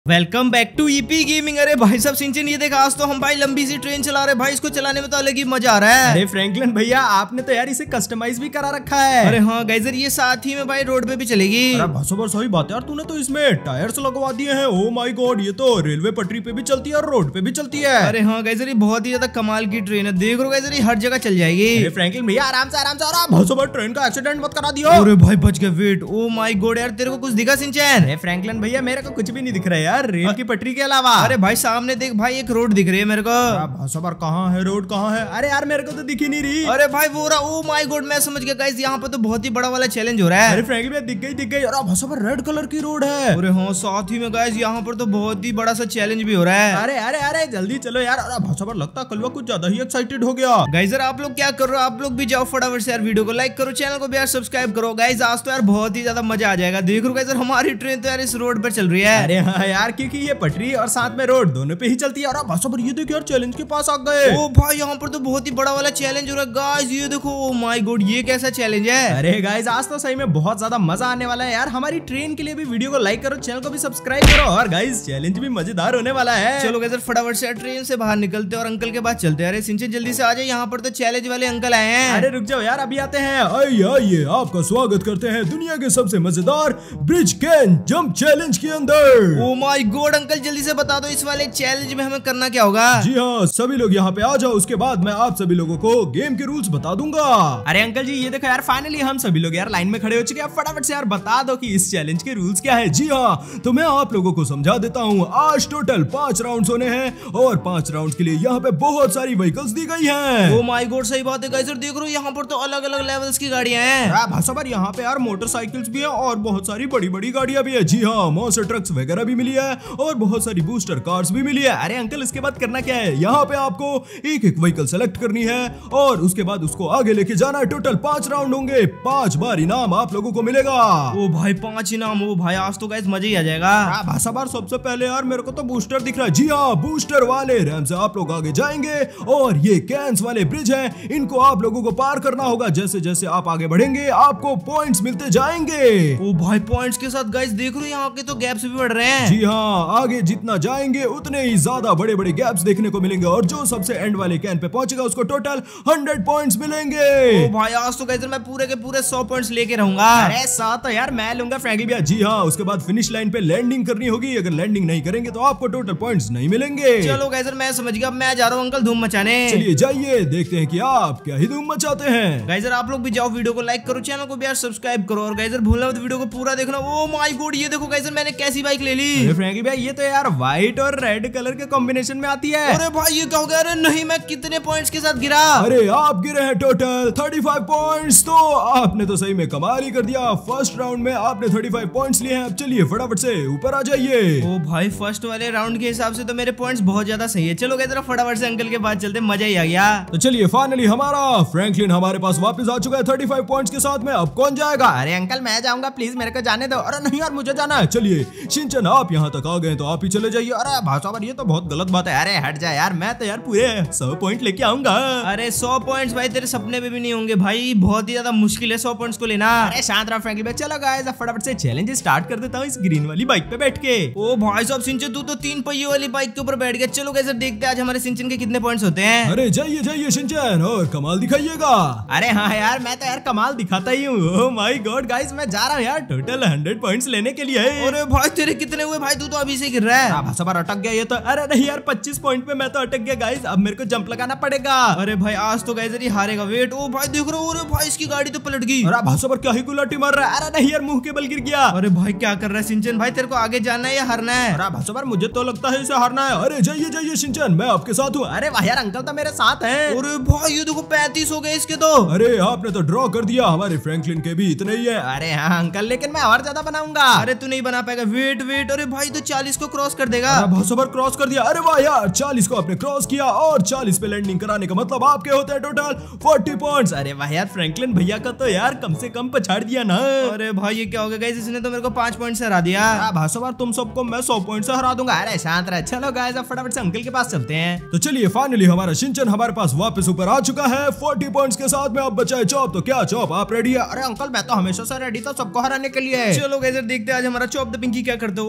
Welcome back to EP gaming. अरे भाई सब सिंचन ये देखा, आज तो हम भाई लंबी सी ट्रेन चला रहे भाई, इसको चलाने में तो अलग ही मजा आ रहा है। अरे फ्रैंकलिन भैया आपने तो यार इसे कस्टमाइज भी करा रखा है। अरे हाँ गाइजर, ये साथ ही में भाई रोड पे भी चलेगी। अरे बसोबर सही बात है यार, तूने तो इसमें टायर्स लगवा दिए हैं। ओ माय गॉड, ये तो रेलवे पटरी पे भी चलती है और रोड पे भी चलती है। अरे हाँ गाइजर, ये बहुत ही ज्यादा कमाल की ट्रेन है। देख रो गाइजर, ये हर जगह चल जाएगी। अरे फ्रैंकलिन भैया आराम से बसोबर ट्रेन का एक्सीडेंट मत करा दियो। अरे भाई बच गया। वेट, ओ माय गॉड यार, तेरे को कुछ दिखा सिंचन? अरे फ्रैंकलिन भैया मेरे को कुछ भी नहीं दिख रहा है यार, रेल की पटरी के अलावा। अरे भाई सामने देख भाई, एक रोड दिख रही है मेरे को। बसोबर कहाँ है, रोड कहाँ है? अरे यार मेरे को तो दिख ही नहीं रही। अरे भाई वो रहा, ओ माय गॉड मैं समझ गया गाइस, यहाँ पे तो बहुत ही बड़ा वाला चैलेंज हो रहा है। अरे फ्रैंकलिन भैया दिख गई। अरे बसोबर रेड कलर की रोड है। अरे हाँ, साथ ही में गाइस यहाँ पर तो बहुत ही बड़ा सा चैलेंज भी हो रहा है। अरे अरे अरे जल्दी चलो यार। अरे बसोबर लगता कलवा कुछ ज्यादा ही एक्साइटेड हो गया। गाइजर आप लोग क्या कर रहे हो? आप लोग भी जाओ फटाफट से यार, वीडियो को लाइक करो, चैनल को भी यार सब्सक्राइब करो। गाइस आज तो यार बहुत ही ज्यादा मजा आ जाएगा। देख रो गाइजर, हमारी ट्रेन तो यार इस रोड पर चल रही है। अरे हाँ यार, क्योंकि ये पटरी और साथ में रोड दोनों पे ही चलती है। और बसोबर ये देखो यार, चैलेंज के पास आ गए। ओ भाई यहाँ पर तो बहुत ही बड़ा वाला चैलेंज हो रहा है गाइस, ये देखो। ओ माय गॉड, ये कैसा चैलेंज है? अरे गाइस आज तो सही में बहुत ज्यादा मजा आने वाला है यार। हमारी ट्रेन के लिए भी वीडियो को लाइक करो, चैनल को भी सब्सक्राइब करो, और गाइस चैलेंज भी मजेदार होने वाला है। चलो गाइस फटाफट से ट्रेन से बाहर निकलते हैं और अंकल के पास चलते हैं। अरे सिंचन जल्दी से आ जाए, यहाँ पर तो चैलेंज वाले अंकल आए हैं। अरे रुक जाओ यार, अभी आते हैं। आइए आपका स्वागत करते हैं दुनिया के सबसे मजेदार ब्रिज कैन जंप चैलेंज के अंदर। ओ माय गॉड अंकल, जल्दी से बता दो इस वाले चैलेंज में हमें करना क्या होगा? जी हाँ, सभी लोग यहाँ पे आ जाओ, उसके बाद मैं आप सभी लोगों को गेम के रूल्स बता दूंगा। अरे अंकल जी ये देखो यार, फाइनली हम सभी लोग यार लाइन में खड़े हो चुके हैं। फटाफट से यार बता दो कि इस चैलेंज के रूल्स क्या है। जी हाँ, तो मैं आप लोगों को समझा देता हूँ। आज टोटल 5 राउंड्स होने हैं और 5 राउंड्स के लिए यहाँ पे बहुत सारी व्हीकल्स दी गई हैं। ओ माय गॉड सही बात है गाइस, देख रहे हो यहाँ पर तो अलग अलग लेवल्स की गाड़ियां हैं। भाषावर यहाँ पे यार मोटरसाइकिल्स भी है और बहुत सारी बड़ी बड़ी गाड़ियां भी है। जी हाँ, मॉन्स्टर ट्रक्स वगैरह भी मिली है और बहुत सारी बूस्टर कार्स भी मिली है। अरे अंकल इसके बाद करना क्या है? यहाँ पे आपको एक एक व्हीकल सेलेक्ट करनी है और उसके बाद उसको आगे लेके जाना है। टोटल 5 राउंड होंगे, 5 बार इनाम आप लोगों को मिलेगा। ओ भाई 5 इनाम? ओ भाई आज तो गाइस मजा ही आ जाएगा। भाषावर सबसे पहले यार मेरे को तो बूस्टर दिख रहा है। जी हाँ, बूस्टर वाले रैंप से आप लोग आगे जाएंगे और ये कैंस वाले ब्रिज है, इनको आप लोगों को पार करना होगा। जैसे जैसे आप आगे बढ़ेंगे आपको पॉइंट्स मिलते जाएंगे। ओ भाई पॉइंट्स के साथ गाइस देख रहे हो यहाँ के तो गैप्स भी बढ़ रहे हैं। जी हाँ, आगे जितना जाएंगे उतने ही ज्यादा बड़े बड़े गैप्स देखने को मिलेंगे और जो सबसे एंड वाले कैन पे पहुंचेगा उसको टोटल 100 पॉइंट्स मिलेंगे। ओ भाई आज तो गाइस मैं पूरे के पूरे 100 पॉइंट्स लेके रहूंगा। अरे 100 तो यार मैं लूंगा फ्रैंकलिन भैया। जी हाँ, उसके बाद फिनिश लाइन पे लैंडिंग करनी होगी। अगर लैंडिंग नहीं करेंगे तो आपको टोटल पॉइंट्स नहीं मिलेंगे। चलो गाइस मैं समझ गया, मैं जा रहा हूँ अंकल धूम मचाने। चलिए जाइए, देखते हैं कि आप क्या ही धूम मचाते हैं। गाइस आप लोग भी जाओ, वीडियो को लाइक करो, चैनल को भी यार सब्सक्राइब करो और गाइस भूलना मत वीडियो को पूरा देखना। ओ माय गॉड ये देखो गाइस, मैंने कैसी बाइक ले ली। फ्रैंकलिन भैया ये तो यार व्हाइट और रेड कलर के कॉम्बिनेशन में आती है। अरे भाई ये क्या हो गया? अरे नहीं, मैं कितने पॉइंट्स के साथ गिरा? अरे आप गिरे हैं टोटल 35 पॉइंट्स। तो आपने तो सही में कमाल ही कर दिया। फर्स्ट राउंड में आपने 35 पॉइंट्स लिए हैं। अब चलिए फटाफट से ऊपर आ जाइए। ओ भाई फर्स्ट वाले राउंड के हिसाब से तो मेरे पॉइंट्स बहुत ज्यादा सही है। चलो गाइस फटाफट से अंकल के पास चलते, मजा ही आ गया। तो चलिए फाइनली हमारा फ्रैंकलिन हमारे पास वापस आ चुका है 35 पॉइंट्स के साथ में। अब कौन जाएगा? अरे अंकल मैं जाऊंगा, प्लीज मेरे को जाने दो। अरे नहीं यार मुझे जाना है। चलिए शिनचैन आप यहाँ तक आ गए तो आप ही चले जाइए। अरे भाषावर ये तो बहुत गलत बात है। अरे हट जा यार, मैं तो यार पूरे 100 पॉइंट लेके आऊंगा। अरे 100 पॉइंट्स भाई तेरे सपने में भी नहीं होंगे भाई, बहुत ही ज्यादा मुश्किल है 100 पॉइंट्स को लेना। अरे शांत रहो फ्रैंकलिन भाई। चलो गाइस फटाफट से चैलेंज स्टार्ट कर देता हूँ इस ग्रीन वाली बाइक पे बैठ के। ओ भाई साहब सिंचन तू तो 3 पहिए वाली बाइक के ऊपर बैठ गया। चलो गाइस देखते हैं आज हमारे सिंचन के कितने पॉइंट्स होते हैं। अरे जाइए जाइए शिनचैन और कमाल दिखाइएगा। अरे हाँ यार मैं तो यार कमाल दिखाता ही हूँ। ओह माय गॉड गाइस मैं जा रहा हूँ यार टोटल 100 पॉइंट्स लेने के लिए। अरे भाई तेरे कितने हुए भाई? तू तो अभी से गिर रहा है। भाषावर अटक गया ये तो। अरे नहीं यार 25 पॉइंट पे मैं तो अटक गया गाइस। अब मेरे को जंप लगाना पड़ेगा। अरे भाई आज तो गाइस हारेगा। वेट, ओ भाई देख रहे हो? अरे भाई इसकी गाड़ी तो पलट गई। अरे भाषावर क्या ही गुलाटी मार रहा है। अरे नहीं यार मुंह के बल गिर गया। अरे भाई क्या कर रहा है सिंचन भाई? तेरे को आगे जाना है या हारना है? अरे भाषावर मुझे तो लगता है इसे हारना है। अरे जाइए जाइए शिनचैन मैं आपके साथ हूँ। अरे वाह यार अंकल तो मेरे साथ है। अरे भाई ये देखो 35 हो गए इसके तो। अरे आपने तो ड्रॉ कर दिया, हमारे फ्रैंकलिन के भी इतने ही है। अरे हाँ अंकल लेकिन मैं और ज्यादा बनाऊंगा। अरे तू नहीं बना पाएगा। वेट वेट, अरे भाई तो 40 को क्रॉस कर देगा। भाषावर क्रॉस कर दिया। अरे वाह यार 40 को आपने क्रॉस किया और 40 पे लैंडिंग कराने का मतलब आपके होते हैं टोटल 40 पॉइंट्स। अरे वाह यार फ्रैंकलिन भैया का तो यार कम से कम पछाड़ दिया ना। अरे भाई ये क्या हो गया गाइस, इसने तो मेरे को 5 पॉइंट से हरा दिया। भाषावर तुम सबको मैं 100 पॉइंट से हरा दूंगा। अरे शांत रह। चलो गाइस अब फटाफट से अंकल के पास चलते हैं। तो चलिए फाइनली हमारा शिनचैन हमारे पास वापस ऊपर आ चुका है 40 पॉइंट्स के साथ में। अब बचा है चॉप। तो क्या चॉप आप रेडी है? अरे अंकल मैं तो हमेशा से रेडी था सबको हराने के लिए। चलो गाइस देखते हैं आज हमारा चॉप द पिंकी क्या करते हो। ओ भाई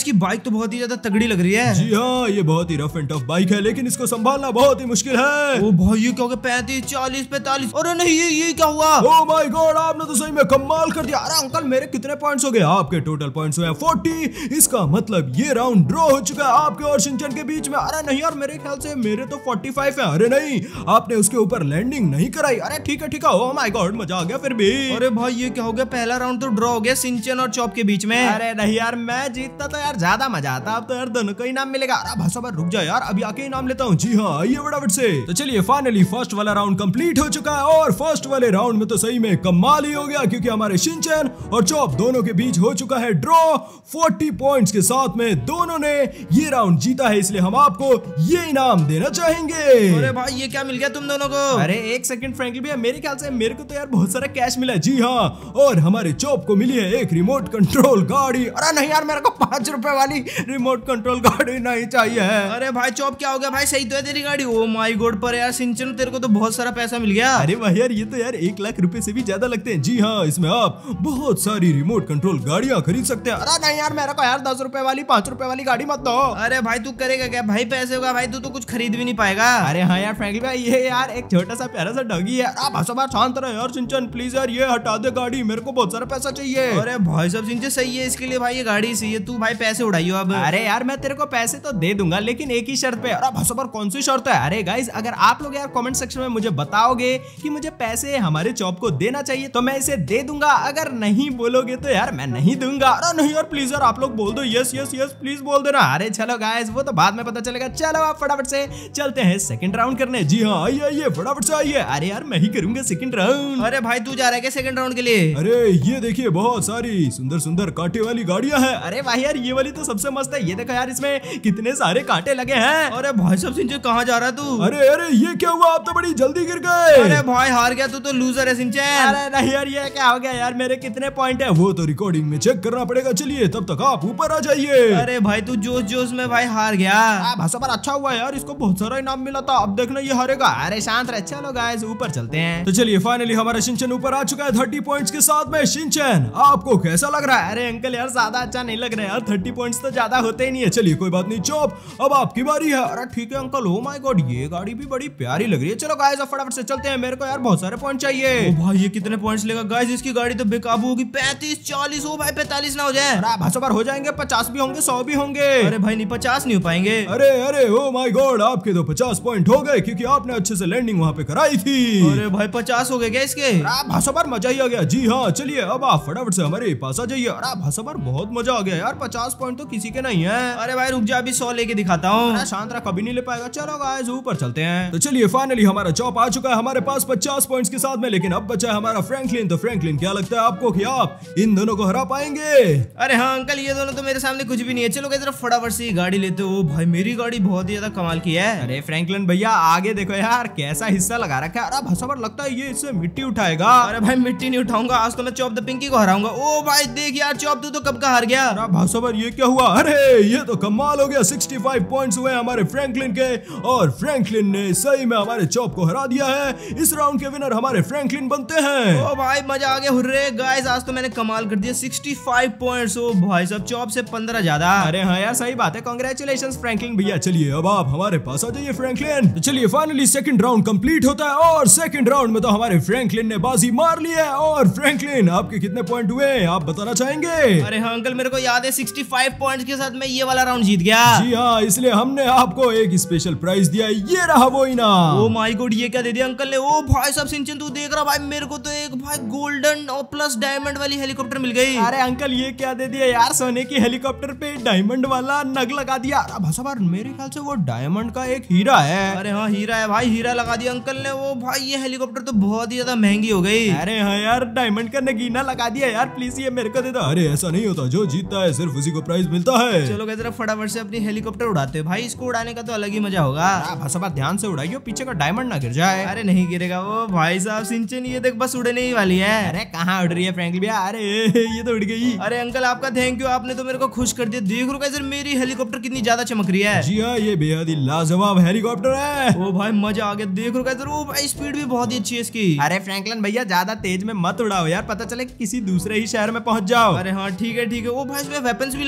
इसकी बाइक तो बहुत ही ज्यादा तगड़ी लग रही है। जी हाँ, ये बहुत ही रफ एंड टफ बाइक है, लेकिन इसको संभालना बहुत ही मुश्किल है। ओ भाई ये क्या हो गया, 35, 40, 45। अरे नहीं ये क्या हुआ? ओह माय गॉड, आपने तो सही में कमाल कर दिया। अरे अंकल मेरे कितने पॉइंट्स हो गए? आपके टोटल पॉइंट्स हुए 40। इसका मतलब ये राउंड ड्रॉ हो चुका है आपके और शिनचैन के बीच में। अरे नहीं यार, मेरे ख्याल से मेरे तो 45 है। अरे नहीं, आपने उसके ऊपर लैंडिंग नहीं कराई। अरे ठीक है ठीक है, ओह माय गॉड मजा आ गया फिर भी। अरे भाई ये क्या हो गया, पहला राउंड तो ड्रॉ हो गया शिनचैन और चॉप के बीच में। अरे नहीं यार, मैं जीतता तो यार ज्यादा मजा आता। अब तो यार दोनों को इनाम मिलेगा। अरे भाषा पर रुक जा यार, अभी आके इनाम लेता हूँ। जी हाँ, आइए फटाफट से। तो चलिए फाइनली फर्स्ट वाला राउंड कंप्लीट हो चुका है और फर्स्ट वाले राउंड में तो सही में कमाल ही हो गया, क्योंकि हमारे शिनचैन और चॉप दोनों के बीच हो चुका है ड्रॉ। 40 पॉइंट्स के साथ में दोनों ने ये राउंड जीता है, इसलिए हम आपको ये इनाम देना चाहेंगे। अरे भाई ये क्या मिल गया तुम दोनों को? अरे एक सेकंड फ्रैंकलिन भैया, मेरे ख्याल से मेरे को तो यार बहुत सारा कैश मिला है। जी हाँ, और हमारे चॉप को मिली है एक रिमोट कंट्रोल गाड़ी। अरे नहीं यार, मेरे को 5 रुपए वाली रिमोट कंट्रोल गाड़ी नहीं चाहिए है। अरे भाई चॉप क्या हो गया भाई, सही तो है तेरी गाड़ी। ओ माय गॉड, पर यार शिनचैन तेरे को तो बहुत सारा पैसा मिल गया। अरे भाई यार, ये तो यार 1 लाख रुपए से भी ज्यादा लगते हैं। जी हाँ, इसमें आप बहुत सारी रिमोट कंट्रोल गाड़ियां खरीद सकते हैं। अरे नहीं यार, मेरे को यार 10 रुपए वाली 5 रुपए वाली गाड़ी मत दो। अरे भाई तू करेगा क्या भाई, पैसे होगा भाई, तू तो कुछ खरीद भी नहीं पाएगा। अरे हाँ यार फ्रैंकलिन भाई, ये यार एक छोटा सा प्यारा सा डॉगी है। आप हंसो शांत रहे यार शिनचैन, प्लीज यार ये हटा दे गाड़ी, मेरे को बहुत सारा पैसा चाहिए। अरे भाई साहब शिनचैन सही है, इसके लिए भाई ये गाड़ी सही है, तू भाई पैसे उड़ाइयो अब। अरे यार मैं तेरे को पैसे तो दे दूंगा, लेकिन एक ही शर्त पे। अरे भसो पर कौन सी शर्त है? अरे गाइस, अगर आप लोग यार कमेंट सेक्शन में मुझे बताओगे कि मुझे पैसे हमारे चॉप को देना चाहिए तो मैं इसे दे दूंगा। अगर नहीं बोलोगे तो यार मैं नहीं दूंगा। अरे नहीं यार प्लीज यार, आप लोग बोल दो यस यस यस, प्लीज बोल देना। अरे चलो गाइस, वो तो बाद में पता चलेगा। चलो आप फटाफट से चलते हैं सेकंड राउंड करने। जी हाँ, आइए आइए फटाफट से आइए। अरे यार मैं ही करूंगा सेकंड राउंड। अरे भाई तू जा रहा है क्या सेकंड राउंड के लिए? अरे ये देखिए, बहुत सारी सुंदर सुंदर कांटे वाली गाड़ियां हैं। अरे भाई यार, ये वाली तो सबसे मस्त है। ये देखो यार, इसमें कितने सारे कांटे लगे हैं। अरे भाई साहब शिनचैन कहाँ जा रहा है तू? अरे अरे ये क्या हुआ, आप तो बड़ी जल्दी गिर गए। अरे भाई हार गया, तू तो लूजर है शिनचैन। अरे नहीं यार, ये क्या हो गया यार, मेरे कितने पॉइंट है वो तो रिकॉर्डिंग में चेक करना पड़ेगा। चलिए तब तक आप ऊपर आ जाइए। अरे भाई तू जोश जोश में भाई हार गया। भाषा पर अच्छा हुआ यार, इसको बहुत सारा इनाम मिला था। अब देखना ये हारेगा। अरे शांत रहे, चलो गाइस ऊपर चलते हैं। तो चलिए फाइनली हमारा शिनचैन ऊपर आ चुका है 30 पॉइंट्स के साथ में। शिनचैन आपको कैसा लग रहा है? अरे अंकल यार ज्यादा अच्छा नहीं लग रहा है यार, 30 पॉइंट्स तो ज्यादा होते ही नहीं है। चलिए कोई बात नहीं, चॉप अब आपकी बारी है। अरे ठीक है अंकल। ओ माय गॉड, ये गाड़ी भी बड़ी प्यारी लग रही है। चलो गाइस अब फटाफट से चलते हैं, मेरे को यार बहुत सारे पॉइंट चाहिए। ओ भाई ये कितने पॉइंट्स लेगा गाइस, इसकी गाड़ी तो बेकाबू होगी। 35, 40। ओ भाई 45 ना हो जाए? अरे भाषा पर हो जाएंगे, 50 भी होंगे, 100 भी होंगे। अरे भाई नहीं, 50 नहीं हो पाएंगे। अरे अरे ओ माय गॉड, आपके तो 50 पॉइंट हो गए, क्योंकि आपने अच्छे से लैंडिंग वहाँ पे कराई थी। अरे भाई 50 हो गए क्या इसके? भाषा पर मजा ही आ गया। जी हाँ, चलिए अब आप फटाफट से हमारे पास आ जाइए। अरे भाषा पर बहुत मजा आ गया यार, 50 पॉइंट तो किसी के नहीं है। अरे भाई रुक जा, अभी 100 लेके दिखाता हूँ। शांत रहा, कभी नहीं ले पाएगा। चलो गाइस ऊपर चलते हैं। तो चलिए फाइनली हमारा चॉप आ चुका है हमारे पास 50 पॉइंट्स के साथ में, लेकिन अब बचा है हमारा फ्रैंकलिन। तो फ्रैंकलिन क्या लगता है आपको कि आप इन दोनों को हरा पाएंगे? अरे हाँ अंकल, ये दोनों तो मेरे सामने कुछ भी नहीं है। चलो गाइस जरा फटाफट से गाड़ी लेते हो। भाई मेरी गाड़ी बहुत ही ज्यादा कमाल की है। अरे फ्रैंकलिन भैया आगे देखो यार, कैसा हिस्सा लगा रखा है। अरे भाषा पर लगता है ये इससे मिट्टी उठाएगा। अरे भाई मिट्टी नहीं उठाऊंगा, आज तो मैं चॉप द पिंकी को हराऊंगा। ओ भाई देख यार चॉप, तू तो कब का हार गया। अरे भाषा पर ये क्या हुआ? अरे ये तो कमाल हो गया, 65 पॉइंट्स हुए हमारे फ्रैंकलिन के, और फ्रैंकलिन ने सही में हमारे चॉप को हरा दिया है। इस राउंड के विनर हमारे फ्रैंकलिन बनते हैं। ओ भाई मजा आ गया, हुर्रे गाइस, आज तो मैंने कमाल कर दिया। 65 पॉइंट्स। ओ भाई साहब चॉप से 15 ज्यादा। अरे हाँ यार सही बात है, कांग्रेचुलेशंस फ्रैंकलिन भैया। चलिए अब आप हमारे पास आ जाइए फ्रैंकलिन। तो चलिए फाइनली सेकंड राउंड कंप्लीट होता है, और सेकंड राउंड में तो हमारे फ्रैंकलिन ने बाजी मार ली है। और फ्रैंकलिन आपके कितने पॉइंट हुए आप बताना चाहेंगे? अरे हाँ अंकल, मेरे को याद है 65 पॉइंट्स के साथ मैं ये वाला राउंड जीत गया। जी हाँ, इसलिए हमने आपको एक स्पेशल प्राइज दिया, ये रहा वो इनाम। ओ माय गॉड, ये क्या दे दिया अंकल ने? ओ भाई साहब शिनचैन तू देख रहा भाई, मेरे को तो एक भाई गोल्डन और प्लस डायमंड वाली हेलीकॉप्टर मिल गई। अरे अंकल ये क्या दे दिया यार, सोने की हेलीकॉप्टर पे डायमंड वाला नग लगा दिया। भाषा पर मेरे ख्याल से वो डायमंड का एक हीरा है। अरे हाँ हीरा है भाई, हीरा लगा दिया अंकल ने। वो भाई ये हेलीकॉप्टर तो बहुत ही ज्यादा महंगी हो गई। अरे हाँ यार, डायमंड का नगीना लगा दिया यार, प्लीज ये मेरे को दे दो। अरे ऐसा नहीं होता, जो जीतता है सिर्फ उसी को प्राइज मिलता है। चलो जरा फटाफट से अपनी हेलीकॉप्टर उड़ाते हैं भाई, इसको उड़ाने का तो अलग ही मजा होगा। भाषा पर ध्यान से उड़ाइयो, पीछे का डायमंड ना गिर जाए। अरे नहीं गिरेगा। वो भाई साहब शिनचैन ये देख बस उड़ने ही वाली है। अरे कहाँ उड़ रही है फ्रैंकलिन भैया? अरे ये तो उड़ गई। अरे अंकल आपका थैंक यू, आपने तो मेरे को खुश कर दिया। देख लो गाइस मेरी हेलीकॉप्टर कितनी ज्यादा चमक रही है। जी हाँ, ये बेहद ही लाजवाब हेलीकॉप्टर है। ओ भाई मजा आ गया, देख लो गाइस। ओ भाई स्पीड भी बहुत ही अच्छी है इसकी। अरे फ्रैंकलिन भैया ज्यादा तेज में मत उड़ाओ यार, पता चले किसी दूसरे ही शहर में पहुंच जाओ। अरे हाँ ठीक है ठीक है। ओ भाई इसमें वेपन्स भी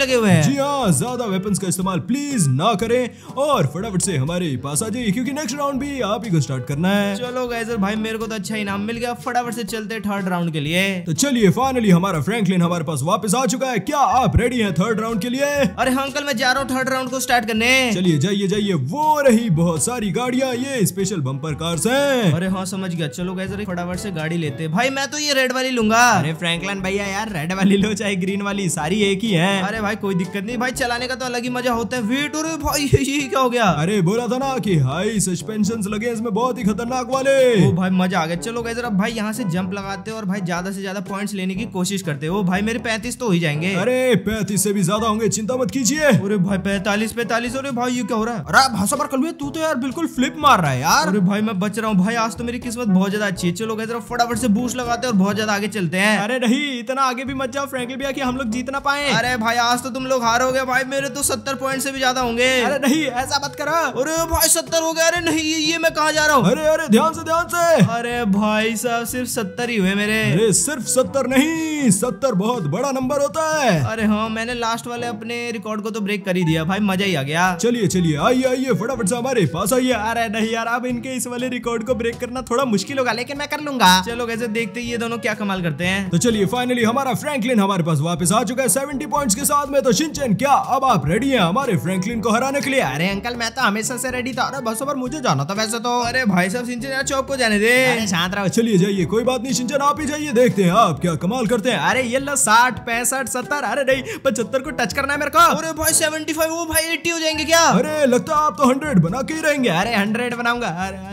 लगे हुए हैं। जी हाँ, ज्यादा वेपन्स का इस्तेमाल प्लीज ना करें और फटाफट से हमारे पास आ जाइए क्योंकि नेक्स्ट राउंड भी आप ही को स्टार्ट करना है। चलो गाइस भाई मेरे को तो अच्छा इनाम मिल गया, फटाफट से चलते थर्ड राउंड के लिए। तो चलिए फाइनली हमारा फ्रैंकलिन हमारे पास वापस आ चुका है। क्या आप रेडी हैं थर्ड राउंड के लिए? अरे हाँ अंकल मैं जा रहा हूँ थर्ड राउंड को स्टार्ट करने। चलिए जाइए जाइए, वो रही बहुत सारी गाड़ियाँ, ये स्पेशल बम्पर कार्स हैं। अरे हाँ समझ गया। चलो गाइस फटाफट से गाड़ी लेते। भाई मैं तो ये रेड वाली लूंगा। अरे फ्रैंकलिन भैया यार रेड वाली लो चाहे ग्रीन वाली, सारी एक ही है। अरे भाई कोई दिक्कत नहीं भाई, चलाने का तो अलग ही मजा होता है। वेट अरे भाई ये क्या हो गया? अरे बोला था ना कि हाई सस्पेंशंस लगे इसमें, बहुत ही खतरनाक वाले। ओ भाई मजा आ गया। चलो गाइस अब भाई यहाँ से जंप लगाते और भाई ज्यादा से ज्यादा पॉइंट्स लेने की कोशिश करते हो। भाई मेरे 35 तो हो ही जाएंगे। अरे 35 से भी ज्यादा होंगे, चिंता मत कीजिए। अरे भाई 45। अरे भाई ये क्या हो रहा है? अरे भाषा पर कलवे तू तो यार बिल्कुल फ्लिप मार रहा है यार। अरे भाई मैं बच रहा हूँ भाई, आज तो मेरी किस्मत बहुत ज्यादा अच्छी है। चलो गाइस फटाफट से बूस्ट लगाते और बहुत ज्यादा आगे चलते हैं। अरे नहीं इतना आगे भी मत जाओ फ्रैंकलिन भैया कि हम लोग जीत ना पाए। अरे भाई आज तो तुम लोग हारोगे भाई, मेरे तो 70 पॉइंट से भी ज्यादा होंगे। अरे नहीं ऐसा मत करो। अरे भाई 70 हो गया। अरे नहीं ये मैं कहाँ जा रहा हूँ? अरे अरे ध्यान से। अरे भाई साहब सिर्फ 70 ही हुए मेरे। अरे सिर्फ 70 नहीं, 70 बहुत बड़ा नंबर होता है। अरे हाँ मैंने लास्ट वाले अपने रिकॉर्ड को तो ब्रेक कर ही दिया भाई, मजा ही आ गया। चलिए चलिए आइए आइए फटाफट से हमारे पास आइए। अरे नहीं यार अब इनके इस वाले रिकॉर्ड को ब्रेक करना थोड़ा मुश्किल होगा, लेकिन मैं कर लूंगा। चलो कैसे देखते ये दोनों क्या कमाल करते हैं। तो चलिए फाइनली हमारा फ्रैंकलिन हमारे पास वापस आ चुका है 70 पॉइंट्स के साथ में। तो शिनचैन क्या अब आप रेडी हैं हमारे फ्रैंकलिन को हराने के लिए? अरे अंकल मैं तो हमेशा से रेडी था। अरे बस पर मुझे जाना था वैसे तो। अरे भाई साहब शिनचैन यार चौक को जाने दे। अरे शांत रहो। चलिए जाइए कोई बात नहीं शिनचैन आप ही जाइए, देखते हैं आप क्या कमाल करते हैं। अरे ये लो 60 65 70। अरे नहीं 75 को टच करना है मेरे को। अरे भाई 75 वो भाई 80 हो जाएंगे क्या? अरे लगता है आप तो 100 बना के ही रहेंगे। अरे 100 बनाऊंगा।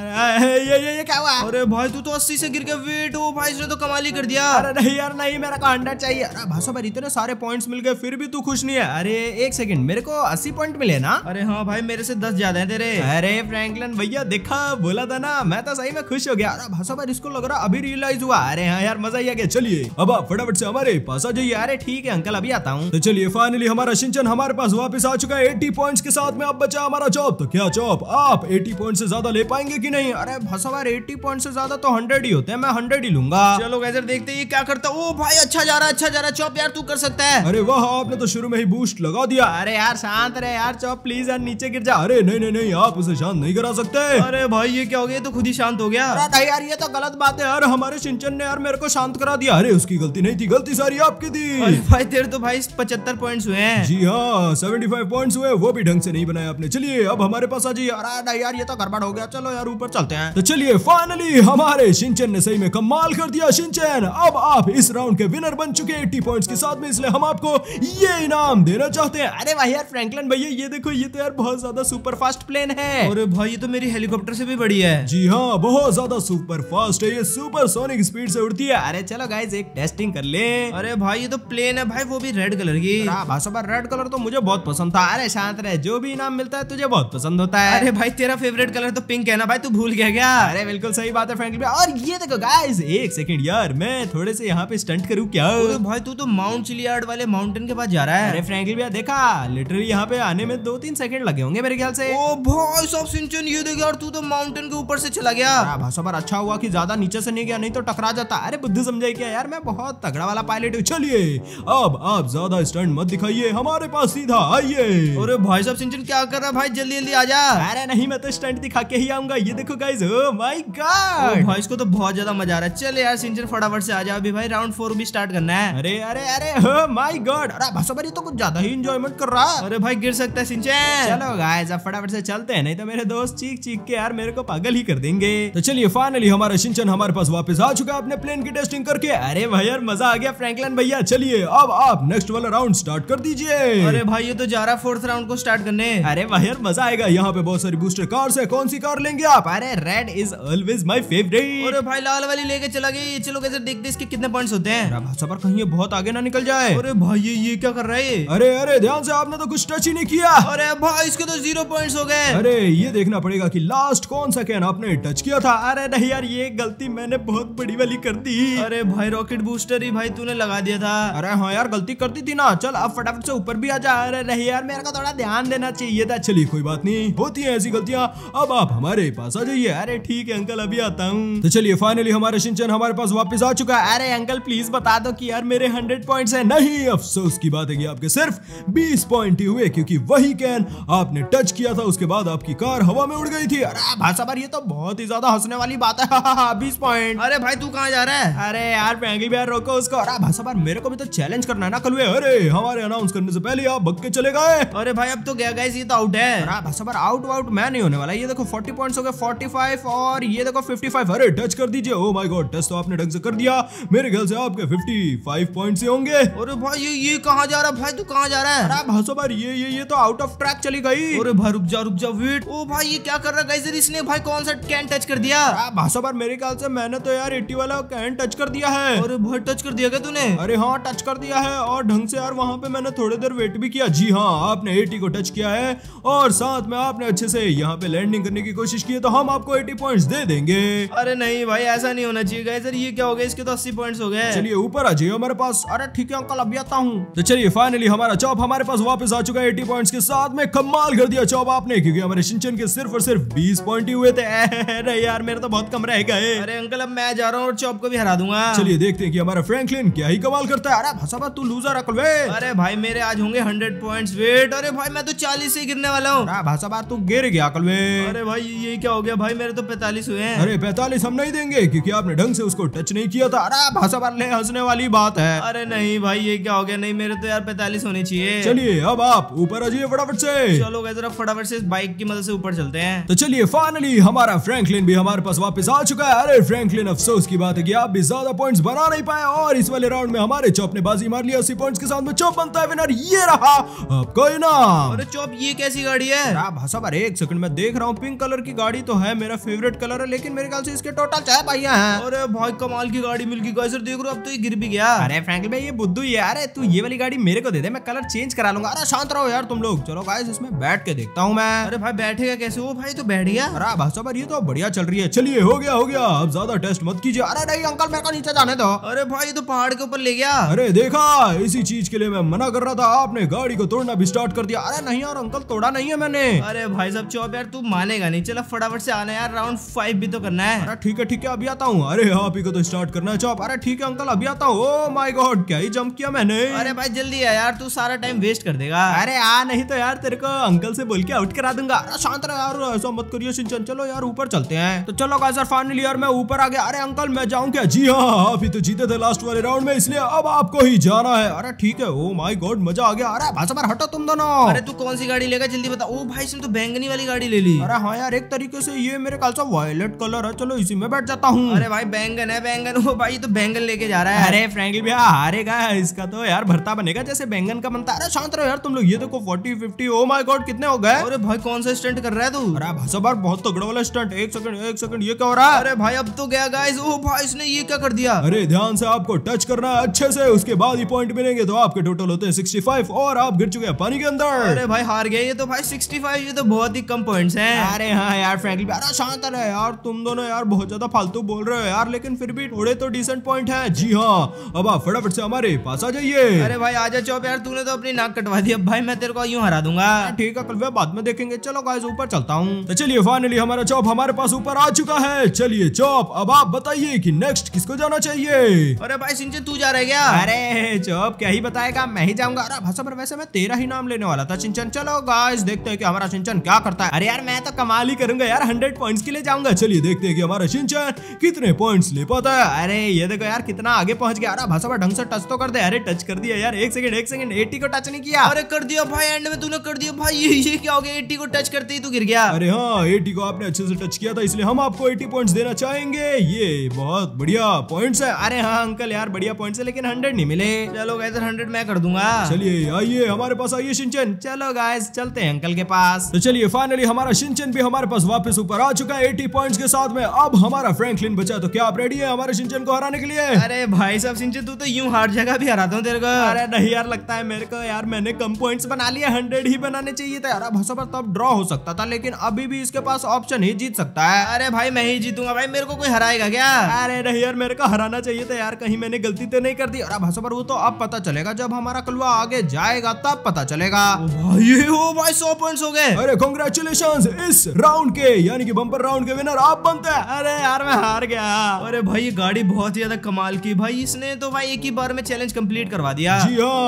ये क्या हुआ? अरे भाई तू तो 80 से गिर के वेट हो भाई, इसने तो कमाल ही कर दिया। अरे नहीं यार नहीं, मेरा को 100 चाहिए। अरे भाषा भाई इतने सारे पॉइंट्स मिल गए फिर भी तू खुश नहीं है? अरे एक सेकंड, मेरे को 80 पॉइंट मिले ना? अरे हाँ भाई मेरे से 10 ज्यादा है तेरे। अरे फ्रैंकलिन भैया देखा बोला था ना, मैं तो सही में खुश हो गया। अरे भाषा भाई इसको लग रहा अभी रियलाइज हुआ। अरे हाँ यार मजा ही आ गया। चलिए अब आप फटाफट से हमारे पास आ जाइए। अरे ठीक है अंकल अभी आता हूँ। तो चलिए फाइनली हमारा शिनचैन हमारे पास वापस आ चुका है 80 पॉइंट्स के साथ में। अब बचा हमारा चॉप। तो क्या चॉप आप 80 पॉइंट से ज्यादा ले पाएंगे कि नहीं? अरे भाषा 80 पॉइंट से ज्यादा तो 100 ही होते हैं, मैं 100 ही लूंगा। चलो गैजर देखते हैं क्या करता। ओ भाई अच्छा जा रहा चॉप यार तू कर सकता है। अरे वाह आपने तो शुरू में ही बूस्ट लगा दिया। अरे यार शांत रहे यार चॉप प्लीज यार नीचे गिर जा। अरे नहीं आप उसे शांत नहीं करा सकते। अरे भाई ये क्या हो गया, तो खुद ही शांत हो गया। अरे यार ये तो गलत बात है यार, हमारे शिनचैन ने यार मेरे को शांत करा दिया। अरे उसकी गलती नहीं थी, गलती सारी आपकी थी। अरे भाई तेरे तो भाई 75 पॉइंट्स हुए हैं। जी हाँ 75 पॉइंट्स हुए, वो भी ढंग से नहीं बनाया आपने। चलिए अब हमारे पास आ जाइए। अरे यार ये तो गड़बड़ हो गया, चलो यार ऊपर चलते हैं। तो चलिए फाइनली हमारे शिनचैन ने सही में कमाल कर दिया। शिनचैन अब आप इस राउंड के विनर बन चुके हैं 80 पॉइंट्स के साथ में, इसलिए हम आपको ये इनाम देना चाहते हैं। अरे भाई यार फ्रैंकलिन भैया ये देखो, ये तो यार बहुत ज्यादा सुपर फास्ट प्लेन है। अरे भाई ये तो मेरी हेलीकॉप्टर से भी बड़ी है। जी हाँ बहुत ज्यादा सुपर फास्ट है, ये सुपर सोनिक स्पीड से उड़ती है। अरे चलो गाइस एक टेस्टिंग कर ले। अरे भाई ये तो प्लेन है भाई, वो भी रेड कलर की। रेड कलर तो मुझे बहुत पसंद था। अरे शांत रहे, जो भी इनाम मिलता है तुझे बहुत पसंद होता है। अरे भाई तेरा फेवरेट कलर तो पिंक है ना भाई, तू भूल गया क्या? अरे बिल्कुल सही बात है फ्रैंकलिन। और ये देखो गाइस एक सेकंड यार मैं थोड़े से यहाँ पे स्टंट करूँ क्या? अरे भाई तू तो माउंट चिलियार्ड वाले माउंटेन के पास जा रहा है। अरे फ्रैंकलिन भैया देखा लिटरली यहाँ पे आने में 2-3 सेकंड लगे होंगे मेरे ख्याल से। ओ भाई साहब शिनचैन ये देख यार, तू तो माउंटेन के ऊपर से चला गया। भाषा पर अच्छा हुआ कि ज्यादा नीचे से नहीं गया, नहीं तो टकरा जाता। अरे बुद्धि समझाई क्या यार, मैं बहुत तगड़ा वाला पायलट हूँ। चलिए अब आप ज्यादा स्टंट मत दिखाइए, हमारे पास सीधा आइए। अरे भाई साहब शिनचैन क्या कर रहा है भाई, जल्दी जल्दी आ जा। अरे नहीं मैं तो स्टंट दिखा के ही आऊंगा। ये देखो गाइस, ओह माय गॉड भाई इसको तो बहुत ज्यादा मजा आ रहा है। चल यार शिनचैन फटाफट से आ जा, अभी भाई राउंड 4 भी स्टार्ट करना है। अरे अरे अरे ओह माय गॉड, अरे भाषा पर तो कुछ ज्यादा ही एंजॉयमेंट कर रहा है। अरे भाई गिर सकता है शिनचैन। चलो गाइस अब फटाफट से चलते हैं, नहीं तो मेरे दोस्त चीख चीख के यार मेरे को पागल ही कर देंगे। तो चलिए फाइनली हमारा शिनचैन हमारे पास वापस आ चुका है अपने प्लेन की टेस्टिंग करके। अरे भाई यार मजा आ गया फ्रैंकलिन भैया। चलिए अब आप नेक्स्ट वाला राउंड स्टार्ट कर दीजिए। अरे भाई ये तो जा रहा है 4th राउंड को स्टार्ट करने। अरे भाई यार मजा आएगा, यहाँ पे बहुत सारी बूस्टर कार्स है। कौन सी कार लेंगे आप? अरे red is always my favourite. अरे भाई लाल वाली लेके चला गई। चलो कैसे देखते इसके कितने पॉइंट्स होते हैं। भाषा पर कहीं बहुत आगे ना निकल जाए। अरे भाई ये क्या कर रहा है? अरे अरे ध्यान से, आपने तो कुछ टच ही नहीं किया। अरे भाई इसके तो 0 पॉइंट्स हो गए। अरे ये देखना पड़ेगा कि लास्ट कौन सा कैन आपने टच किया था। अरे नहीं यार ये गलती मैंने बहुत बड़ी वाली कर दी। अरे भाई रॉकेट बूस्टर ही भाई तूने लगा दिया था। अरे हाँ यार गलती कर दी थी ना। चल अब फटाफट से ऊपर भी आ जा। अरे नहीं यार मेरे को थोड़ा ध्यान देना चाहिए था। चलिए कोई बात नहीं, होती है ऐसी गलतियां। अब आप हमारे पास आ जाइए। अरे ठीक है अंकल अभी आता हूँ। तो चलिए फाइनली हमारा शिनचैन हमारे पास वापस आ चुका है। अरे अंकल प्लीज बता दो कि यार मेरे 100 पॉइंट्स है। नहीं अफसोस की बात है लिए आपके सिर्फ 20 पॉइंट ही हुए, क्योंकि वही कैन आपने टच किया था, उसके बाद आपकी कार हवा में उड़ गई थी। अरे भाई साहब ये तो बहुत ही ज्यादा हंसने वाली बात है। 20 पॉइंट। अरे भाई तू कहाँ जा रहा है? अरे यार फ्रैंकलिन भैया रोको उसको। अरे भाई साहब मेरे को भी तो चैलेंज करना है ना कलवे। अरे हमारे अनाउंस करने से पहले आप भग के चले गए। अरे भाई अब तो गया गाइस, ये तो आउट है। अरे भाई साहब आउट मैं नहीं होने वाला। ये देखो 40 पॉइंट्स हो गए, 45 और ये देखो 55। अरे टच कर दीजिए। ओ माय गॉड टच तो आपने ढंग से कर दिया। मेरे ख्याल से आपके 55 पॉइंट्स ही होंगे। अरे भाई ये कहाँ जा रहा है? भाई तू कहाँ जा रहा है? अरे भाई साहब ये तो आउट ऑफ ट्रैक चली गई। अरे भाई रुक जा वेट। ओ भाई ये क्या कर रहा है गाइस? इसने भाई कौन सा कैन टच कर दिया? भाई साहब मेरे ख्याल से मैंने तो यार 80 वाला कैन टच कर दिया है। अरे भाई टच कर दिया क्या तूने? अरे हाँ टच कर दिया है और ढंग से यार। वहाँ पे मैंने थोड़ी देर वेट भी किया। जी हाँ आपने 80 को टच किया है और साथ में आपने अच्छे से यहाँ पे लैंडिंग करने की कोशिश की है, तो हम आपको 80 पॉइंट्स दे देंगे। अरे नहीं भाई ऐसा नहीं होना चाहिए गाइस। ये क्या हो गया? इसके तो 80 पॉइंट्स हो गए। चलिए ऊपर आ जाइए हमारे पास। अरे ठीक है अंकल अभी आता हूँ। तो चलिए फाइनली हमारा चॉप हमारे पास वापस आ चुका है 80 पॉइंट्स के साथ में। कमाल कर दिया चॉप आपने, क्योंकि हमारे शिनचैन के सिर्फ और सिर्फ 20 पॉइंट ही हुए थे। अरे यार मेरे तो बहुत कम रह गए। अरे अंकल अब मैं जा रहा हूँ और चॉप को भी हरा दूंगा। चलिए देखते हैं कि हमारा फ्रैंकलिन क्या ही कमाल करता है। अरे भाई तू लूजर अकल वे। अरे भाई मेरे आज होंगे 100 पॉइंट्स वेट। अरे भाई मैं तो 40 से गिरने वाला हूँ। भाई साहब तू गिर गया अकल वे। अरे भाई ये क्या हो गया भाई? मेरे तो 45 हुए हैं। अरे 45 हम नहीं देंगे क्योंकि आपने ढंग से उसको टच नहीं किया था। अरे भाई साहब ले हंसने वाली बात है। अरे नहीं भाई ये क्या हो गया? नहीं मेरे तो यार 45 होने चाहिए। चलिए अब आप ऊपर आ जाइए फटाफट से। चलो गाइस जरा फटाफट से बाइक की मदद से ऊपर चलते हैं। तो चलिए फाइनली हमारा फ्रैंकलिन भी हमारे पास वापस आ चुका है। अरे फ्रैंकलिन अफसोस की बात है कि आप भी ज्यादा पॉइंट्स बना नहीं पाए और इस वाले राउंड में हमारे चॉप ने बाजी मार लिया 80 पॉइंट्स के साथ में। चॉप बनता है विनर। ये रहा आपका इनाम। अरे चॉप ये कैसी गाड़ी है? भाई साहब अरे एक सेकंड में देख रहा हूँ। पिंक कलर की गाड़ी तो है, मेरा फेवरेट कलर है, लेकिन मेरे ख्याल से इसके टोटल 6 पहिया हैं। अरे भाई कमाल की गाड़ी मिल गई गाइस। देख रहे हो अब तो ये गिर भी गया। अरे फ्रैंकलिन भाई ये बुद्धू ही है। अरे तू ये वाली गाड़ी मेरे को दे दे, मैं कलर चेंज करा लूंगा। अरे शांत रहो यार तुम लोग। चलो गाइस इसमें बैठ के देखता हूँ मैं। अरे भाई बैठेगा कैसे? वो भाई तो बैठ गया। अरे भाई साहब ये तो बढ़िया चल रही है। चलिए हो गया अब ज्यादा टेस्ट मत कीजिए। अरे नहीं अंकल मेरे को नीचे जाने दो। अरे भाई ये तो पहाड़ के ऊपर ले गया। अरे देखा इसी चीज के लिए मैं मना कर रहा था, आपने गाड़ी को तोड़ना भी स्टार्ट कर दिया। अरे नहीं यार अंकल तोड़ा नहीं है मैंने। अरे भाई साहब चौप यार तू मानेगा नहीं। चलो फटाफट से आना यार, राउंड 5 भी तो करना है। अरे ठीक है अभी आता हूँ। अरे आप ही को तो स्टार्ट करना है चौप। अरे ठीक है अंकल अभी आता हूँ। ओ माय गॉड क्या ही जंप किया मैंने। अरे भाई जल्दी आ यार, तू सारा टाइम वेस्ट कर देगा। अरे आ नहीं तो यार तेरे को अंकल से बोल के आउट करा दूंगा। अरे शांत रहो यार ऐसा मत करिए शिनचैन। चलो यार ऊपर चलते हैं। तो चलो गाइस फाइनली यार मैं ऊपर आ गया। अरे अंकल मैं जाऊँ क्या? जी हाँ आप ही तो जीते थे लास्ट वाले राउंड में, इसलिए अब आपको ही जाना है। अरे ठीक है। ओ माय गॉड मजा आ गया। अरे भाई साहब हटो तुम दोनों। अरे तू कौन सी गाड़ी लेगा जल्दी बता। ओ भाई इसने तो बैंगनी वाली गाड़ी ले ली। अरे हाँ यार एक तरीके से ये मेरे ख्याल से वायलेट कलर है। चलो इसी में बैठ जाता हूँ। अरे भाई बैंगन है बैंगन। ओ भाई तो बैंगन लेके जा रहा है। अरे फ्रैंकलिन भैया हारेगा इसका तो यार भरता बनेगा जैसे बैंगन का बनता है। अरे शांत रहो यार तुम लोग। ये देखो 40 50। ओ माय गॉड कितने हो गए? अरे भाई कौन सा स्टंट कर रहा है तू? अरे भाई साहब बहुत तगड़ा वाला स्टंट। एक सेकंड ये क्या हो रहा है? अरे भाई अब तो गया गाइस। ओ भाई इसने ये क्या कर दिया? अरे ध्यान से आपको टच करना है अच्छे से, उसके बाद ही पॉइंट मिलेंगे। तो आपके टोटल होते हैं 65 और आप गिर चुके हैं पानी के अंदर। अरे भाई हार गए ये तो भाई 65। ये तो बहुत ही कम पॉइंट्स हैं। अरे हाँ यार फ्रैंकलिन अरे शांत रहे यार तुम दोनों यार बहुत ज्यादा फालतू बोल रहे हो यार, लेकिन फिर भी थोड़े तो डिसेंट पॉइंट है। जी हाँ अब आप फटाफट से हमारे पास आ जाइए। अरे भाई आजा चौप यार, तूने तो अपनी नाक कटवा दी। अब भाई मैं तेरे को यूं हरा दूंगा। ठीक है कल बाद में देखेंगे। चलो गाइस ऊपर चलता हूँ। तो चलिए फाइनली हमारा चॉप हमारे पास ऊपर आ चुका है। चलिए चॉप अब आप बताइए कि नेक्स्ट किसको जाना चाहिए? अरे भाई शिनचैन तू जा रहा है क्या? अरे चॉप क्या ही बताएगा, मैं ही जाऊंगा। अरे भाषा पर वैसे मैं तेरा ही नाम लेने वाला था शिनचैन। चलो गाइस देखते हैं कि हमारा शिनचैन क्या करता है। अरे यार मैं तो कमाल ही करूंगा यार, 100 पॉइंट्स के लिए जाऊंगा। चलिए देखते हैं कि हमारा शिनचैन कितने पॉइंट्स ले पाता है। अरे ये देखो यार कितना आगे पहुंच गया। अरे भाषा पर ढंग से टच तो कर दे। अरे टच कर दिया यार। एक सेकंड 80 को टच नहीं किया। अरे कर दिया भाई एंड में तूने कर दिया भाई। ये क्या हो गया? 80 को टच करते ही तू गिर गया। अरे हाँ 80 को आपने अच्छे से टच किया था, इसलिए हम आपको 80 पॉइंट्स देना चाहेंगे। ये बहुत बढ़िया पॉइंट्स है। अरे हाँ अंकल यार बढ़िया पॉइंट्स है, लेकिन 100 नहीं मिले। चलो गाइस 100 मैं कर दूंगा। चलिए आइए हमारे पास आइए शिनचैन। चलो गाइस चलते हैं अंकल के पास। तो चलिए फाइनली हमारा शिनचैन भी हमारे पास वापस ऊपर आ चुका है 80 पॉइंट्स के साथ में। अब हमारा फ्रैंकलिन बचा, तो क्या आप रेडी है हमारे शिनचैन को हराने के लिए? अरे भाई साहब शिनचैन तू तो यूं हर जगह भी हराता हूं तेरे को। अरे नहीं यार लगता है मेरे को यार मैंने कम पॉइंट्स बना लिए, 100 ही बनाने चाहिए था यार। भाषा पर तब ड्रॉ हो सकता था, लेकिन अभी भी इसके पास ऑप्शन ही जीत सकता है। अरे भाई मैं ही जीतूंगा भाई, मेरे को कोई हराएगा क्या? अरे नहीं यार मेरे को हराना चाहिए था यार, कहीं मैंने गलती तो नहीं कर दी। अरे भाषा पर वो तो अब पता चलेगा जब हमारा कलवा आगे जाएगा तब पता चलेगा। भाई ओ भाई 100 पॉइंट्स हो गए। अरे कांग्रेचुलेशंस, इस राउंड के यानी कि बम्पर राउंड के विनर आप बनते हैं। अरे यार मैं हार गया। अरे भाई ये गाड़ी बहुत ज्यादा कमाल की भाई, इसने तो भाई एक ही बार में चैलेंज कंप्लीट करवा दिया। जी हाँ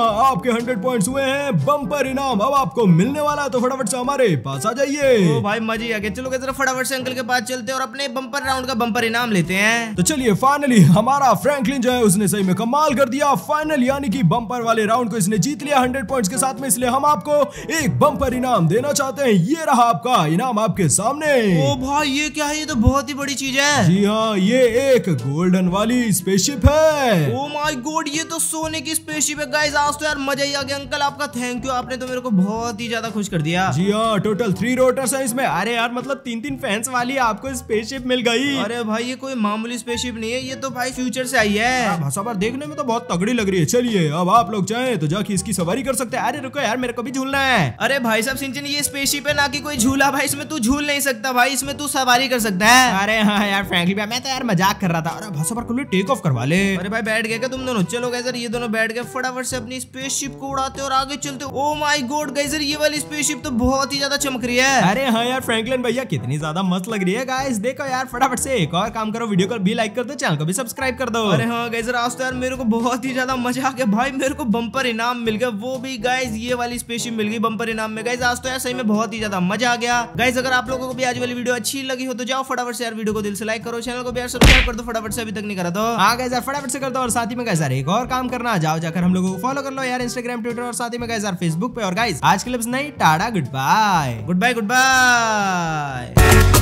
हाँ, आपके 100 पॉइंट्स हुए हैं। बम्पर इनाम अब आपको मिलने वाला है, तो फटाफट से हमारे पास आ जाइए। ओ भाई मजे आ गया। चलो गाइस फटाफट से अंकल के पास चलते हैं और अपने बम्पर राउंड का बम्पर इनाम लेते हैं। तो चलिए फाइनली हमारा फ्रैंकलिन जो है उसने सही में कमाल कर दिया। फाइनल यानी कि बम्पर वाले राउंड को इसने जीत लिया 100 पॉइंट्स के साथ में, इसलिए हम आपको एक बम्पर इनाम देना चाहते हैं। ये रहा आपका इनाम आपके सामने। ओ भाई ये क्या है? ये तो बहुत ही बड़ी चीज है। जी हाँ, ये एक गोल्डन वाली स्पेसशिप है। ओ माय गॉड, ये तो सोने की स्पेसशिप है गाइस। आज तो यार मजा ही आ गया। अंकल आपका थैंक यू, आपने तो मेरे को बहुत ही ज्यादा खुश कर दिया। जी हाँ, टोटल 3 रोटर्स है इसमें। अरे यार मतलब 3-3 फैंस वाली आपको स्पेसशिप मिल गई। अरे भाई ये कोई मामूली स्पेसशिप नहीं है, ये तो भाई फ्यूचर से आई है। भाषा पर देखने में तो बहुत तगड़ी लग रही है। चलिए अब आप लोग चाहें तो जाके इसकी सवारी कर सकते हैं। अरे रुको यार, मेरे को भी झूलना है। अरे भाई साहब सिंचन, ये स्पेसशिप है ना कि कोई झूला। भाई इसमें तू झूल नहीं सकता भाई, इसमें तू सवारी कर सकता है। अरे हाँ यार फ्रैंकली भैया, मैं तो यार मजाक कर रहा था। अरे भाषा पर टेक ऑफ करवा ले। अरे भाई बैठ गए क्या तुम दोनों? चलो गाइजर ये दोनों बैठ गए, फटाफट से अपनी स्पेसशिप को उड़ाते और आगे चलते। ओ माय गॉड गाइजर, ये वाली स्पेसशिप तो बहुत ही ज्यादा चमक रही है। अरे हाँ यार फ्रैंकलिन भैया, कितनी ज्यादा मस्त लग रही है गाइस। देखो यार फटाफट से एक और काम करो, वीडियो को भी लाइक कर दो, चैनल को भी सब्सक्राइब कर दो। अरे हाँ गाइजर, आज तो यार मेरे को बहुत ही ज्यादा मजा आ गया भाई। मेरे को बम्पर इनाम मिल गया, वो भी गाइज ये वाली स्पेसशिप मिल गई बम्पर इनाम में। गाइज आज तो यार सही में बहुत ही ज्यादा मजा आ गया। गाइज अगर आप लोगों को भी आज वाली वीडियो अच्छी लगी हो तो जाओ फटाफट से यार वीडियो को दिल से लाइक करो, चैनल को भी यार सब्सक्राइब कर दो फटाफट से, अभी तक नहीं करा तो। हाँ गाइस यार फटाफट से कर दो। और साथ ही में गाइस यार एक और काम करना, जाओ जाकर हम लोगों को फॉलो कर लो यार, इंस्टाग्राम, ट्विटर और साथ ही में गाइस यार फेसबुक पे। और गाइस आज के लिए बस नहीं, tata, goodbye. Goodbye good bye.